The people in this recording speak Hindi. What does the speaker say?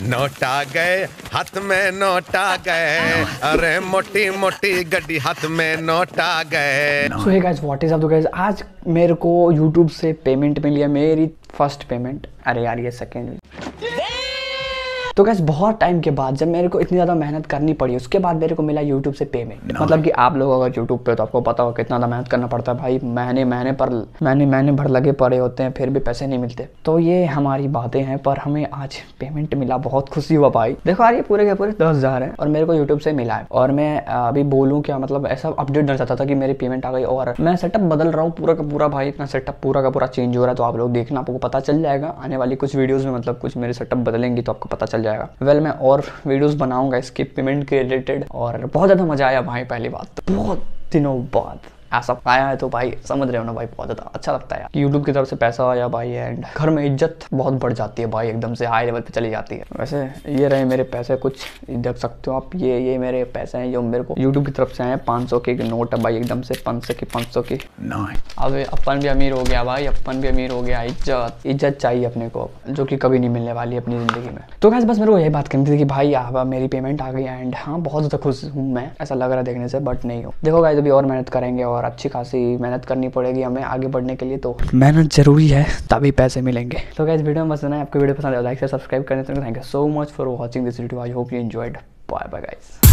नोट आ गए हाथ में, नोट आ गए, अरे मोटी मोटी गड्डी हाथ में, नोट आ गए। So hey guys, what is up guys, आज मेरे को YouTube से पेमेंट मिली है, मेरी फर्स्ट पेमेंट। अरे यार ये सेकेंड। तो गाइस बहुत टाइम के बाद जब मेरे को इतनी ज़्यादा मेहनत करनी पड़ी, उसके बाद मेरे को मिला YouTube से पेमेंट। मतलब कि आप लोग अगर YouTube पे तो आपको पता होगा कितना ज़्यादा मेहनत करना पड़ता है भाई। महीने भर लगे पड़े होते हैं, फिर भी पैसे नहीं मिलते। तो ये हमारी बातें हैं, पर हमें आज पेमेंट मिला, बहुत खुशी हुआ भाई। देखो यार ये पूरे के पूरे 10,000 है और मेरे को YouTube से मिला है। और मैं अभी बोलूँ क्या, मतलब ऐसा अपडेट डर जाता था कि मेरी पेमेंट आ गई। और मैं सेटअप बदल रहा हूँ पूरा का पूरा भाई, इतना सेटअप पूरा का पूरा चेंज हो रहा है। तो आप लोग देखना, आपको पता चल जाएगा आने वाली कुछ वीडियोज़ में, मतलब कुछ मेरे सेटअप बदलेंगी तो आपको पता चल जाएगा। वेल मैं और वीडियोस बनाऊंगा इसके पेमेंट के रिलेटेड। और बहुत ज़्यादा मजा आया भाई, पहली बात तो बहुत दिनों बाद ऐसा आया है, तो भाई समझ रहे हो ना भाई, बहुत ज़्यादा अच्छा लगता है यार। यूट्यूब की तरफ से पैसा आया भाई, एंड घर में इज्जत बहुत बढ़ जाती है भाई, एकदम से हाई लेवल पे चली जाती है। वैसे ये रहे मेरे पैसे, कुछ देख सकते हो आप, ये मेरे पैसे हैं जो मेरे को यूट्यूब की तरफ से आए। 500 के नोट है भाई, एकदम से 500 की। अब अपन भी अमीर हो गया भाई, अपन भी अमीर हो गया। इज्जत चाहिए अपने को, जो कि कभी नहीं मिलने वाली अपनी ज़िंदगी में। तो गाइस बस मेरे को यही बात करनी थी कि भाई अब मेरी पेमेंट आ गई एंड हाँ बहुत ज़्यादा खुश हूँ मैं, ऐसा लग रहा है देखने से, बट नहीं हो। देखो गाइस अभी और मेहनत करेंगे और अच्छी खासी मेहनत करनी पड़ेगी हमें आगे बढ़ने के लिए। तो मेहनत जरूरी है तभी पैसे मिलेंगे। तो गाइस वीडियो में बस इतना है। आपको वीडियो पसंद आया लाइक से सब्सक्राइब करने। Thank you so much for watching this video. I hope you enjoyed. Bye bye guys.